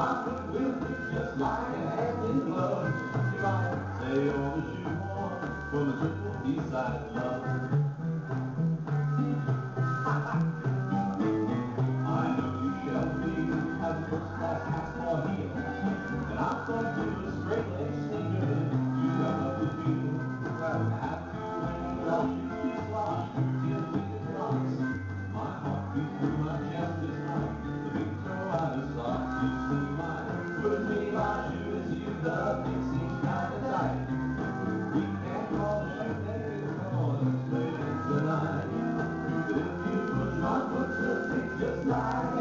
My foot will fit just like a hand in glove. You might say you're the shoehorn for the triple B-side love. I know you shall be as a first-class fastball heel, and I'm going to a straight-leg sneaker. You got up the field. Have to win, I'll shoot you slosh till we get lost. My heart beats through my chest is like the big toe out of socks. You see my foot and me, my shoe is you, the thing seems kind of tight. We can't call the shoe naked, come on, let's play it tonight. If you push my foot will fit just like